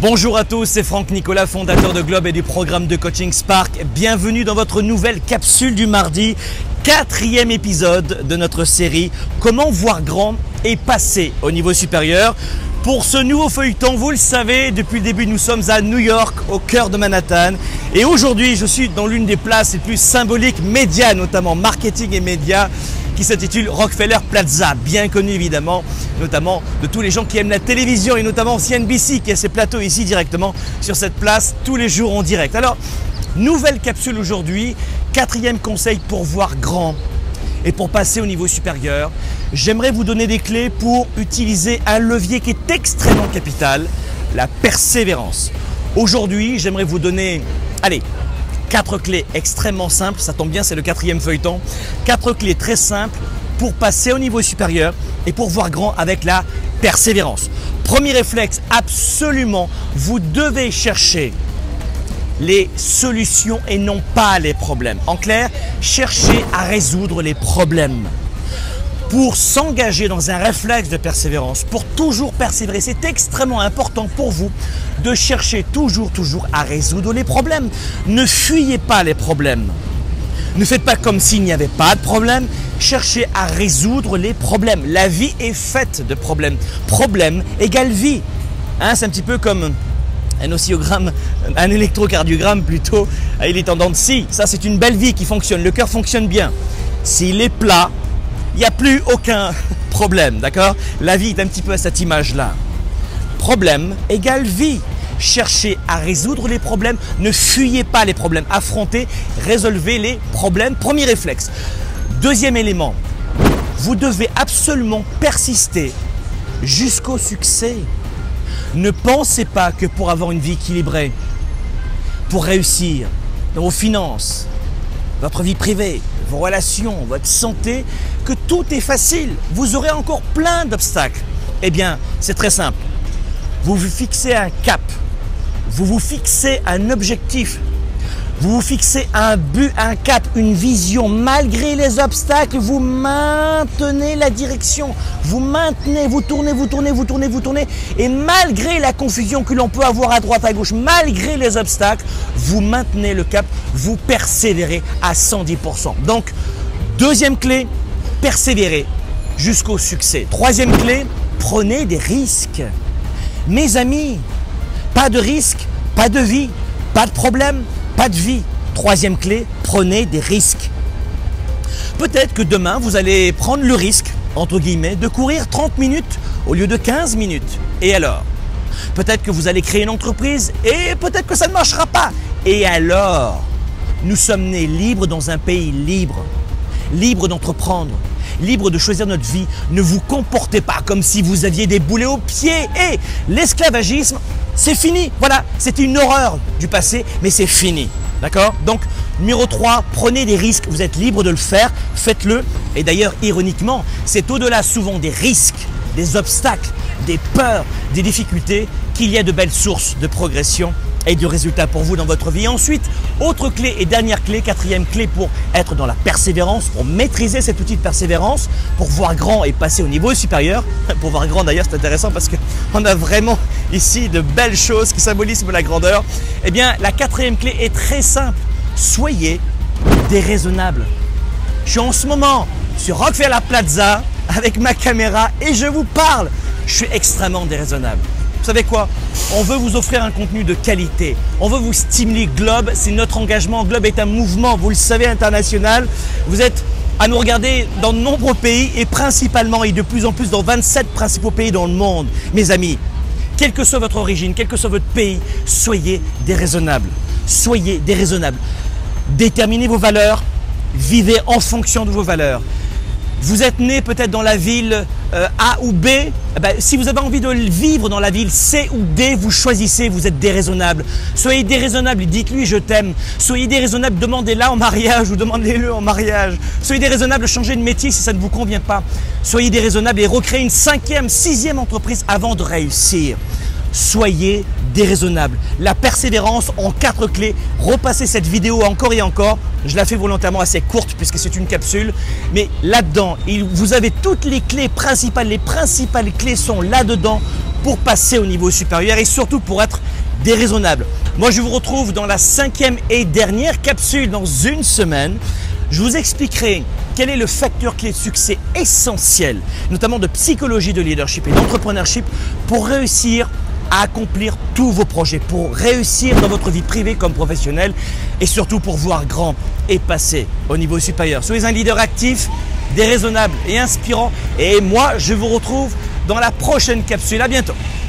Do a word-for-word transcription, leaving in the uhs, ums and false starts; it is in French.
Bonjour à tous, c'est Franck Nicolas, fondateur de Globe et du programme de coaching Spark. Bienvenue dans votre nouvelle capsule du mardi, quatrième épisode de notre série « Comment voir grand et passer au niveau supérieur ». Pour ce nouveau feuilleton, vous le savez, depuis le début, nous sommes à New York, au cœur de Manhattan. Et aujourd'hui, je suis dans l'une des places les plus symboliques, médias, notamment marketing et médias, qui s'intitule Rockefeller Plaza, bien connu évidemment, notamment de tous les gens qui aiment la télévision et notamment C N B C qui a ses plateaux ici directement sur cette place tous les jours en direct. Alors, nouvelle capsule aujourd'hui, quatrième conseil pour voir grand et pour passer au niveau supérieur. J'aimerais vous donner des clés pour utiliser un levier qui est extrêmement capital, la persévérance. Aujourd'hui, j'aimerais vous donner, allez, quatre clés extrêmement simples, ça tombe bien, c'est le quatrième feuilleton. Quatre clés très simples pour passer au niveau supérieur et pour voir grand avec la persévérance. Premier réflexe, absolument, vous devez chercher les solutions et non pas les problèmes. En clair, cherchez à résoudre les problèmes. Pour s'engager dans un réflexe de persévérance, pour toujours persévérer, c'est extrêmement important pour vous de chercher toujours, toujours à résoudre les problèmes. Ne fuyez pas les problèmes. Ne faites pas comme s'il n'y avait pas de problème. Cherchez à résoudre les problèmes. La vie est faite de problèmes. Problème égale vie. Hein, c'est un petit peu comme un oscillogramme, un électrocardiogramme plutôt. Il est en dents de scie. Ça, c'est une belle vie qui fonctionne. Le cœur fonctionne bien. S'il est plat, il n'y a plus aucun problème, d'accord? La vie est un petit peu à cette image-là. Problème égale vie. Cherchez à résoudre les problèmes, ne fuyez pas les problèmes. Affrontez, résolvez les problèmes. Premier réflexe. Deuxième élément, vous devez absolument persister jusqu'au succès. Ne pensez pas que pour avoir une vie équilibrée, pour réussir dans vos finances, votre vie privée, vos relations, votre santé, que tout est facile. Vous aurez encore plein d'obstacles. Eh bien, c'est très simple. Vous vous fixez un cap. Vous vous fixez un objectif. Vous vous fixez un but, un cap, une vision. Malgré les obstacles, vous maintenez la direction. Vous maintenez, vous tournez, vous tournez, vous tournez, vous tournez. Et malgré la confusion que l'on peut avoir à droite, à gauche, malgré les obstacles, vous maintenez le cap, vous persévérez à cent dix pour cent. Donc, deuxième clé, persévérer jusqu'au succès. Troisième clé, prenez des risques. Mes amis, pas de risque, pas de vie, pas de problème, pas de vie. Troisième clé, prenez des risques. Peut-être que demain, vous allez prendre le risque, entre guillemets, de courir trente minutes au lieu de quinze minutes. Et alors? Peut-être que vous allez créer une entreprise et peut-être que ça ne marchera pas. Et alors? Nous sommes nés libres dans un pays libre, libres d'entreprendre, libres de choisir notre vie. Ne vous comportez pas comme si vous aviez des boulets aux pieds. Et l'esclavagisme, c'est fini. Voilà, c'était une horreur du passé, mais c'est fini. D'accord? Donc, numéro trois, prenez des risques. Vous êtes libre de le faire, faites-le. Et d'ailleurs, ironiquement, c'est au-delà souvent des risques, des obstacles, des peurs, des difficultés qu'il y a de belles sources de progression et de résultats pour vous dans votre vie. Ensuite, autre clé et dernière clé, quatrième clé pour être dans la persévérance, pour maîtriser cet outil de persévérance, pour voir grand et passer au niveau supérieur. Pour voir grand d'ailleurs, c'est intéressant parce qu'on a vraiment ici de belles choses qui symbolisent la grandeur. Eh bien, la quatrième clé est très simple. Soyez déraisonnable. Je suis en ce moment sur Rockefeller Plaza avec ma caméra et je vous parle. Je suis extrêmement déraisonnable. Vous savez quoi? On veut vous offrir un contenu de qualité. On veut vous stimuler. Globe, c'est notre engagement. Globe est un mouvement, vous le savez, international. Vous êtes à nous regarder dans de nombreux pays et principalement et de plus en plus dans vingt-sept principaux pays dans le monde. Mes amis, quelle que soit votre origine, quel que soit votre pays, soyez déraisonnables. Soyez déraisonnables. Déterminez vos valeurs. Vivez en fonction de vos valeurs. Vous êtes né peut-être dans la ville euh, A ou B, eh ben, si vous avez envie de vivre dans la ville C ou D, vous choisissez, vous êtes déraisonnable. Soyez déraisonnable et dites-lui je t'aime. Soyez déraisonnable, demandez-la en mariage ou demandez-le en mariage. Soyez déraisonnable, changez de métier si ça ne vous convient pas. Soyez déraisonnable et recréez une cinquième, sixième entreprise avant de réussir. Soyez déraisonnable. La persévérance en quatre clés. Repassez cette vidéo encore et encore. Je la fais volontairement assez courte puisque c'est une capsule. Mais là-dedans, vous avez toutes les clés principales. Les principales clés sont là-dedans pour passer au niveau supérieur et surtout pour être déraisonnable. Moi, je vous retrouve dans la cinquième et dernière capsule dans une semaine. Je vous expliquerai quel est le facteur clé de succès essentiel, notamment de psychologie de leadership et d'entrepreneurship pour réussir à accomplir tous vos projets, pour réussir dans votre vie privée comme professionnelle et surtout pour voir grand et passer au niveau supérieur. Soyez un leader actif, déraisonnable et inspirant. Et moi, je vous retrouve dans la prochaine capsule. À bientôt.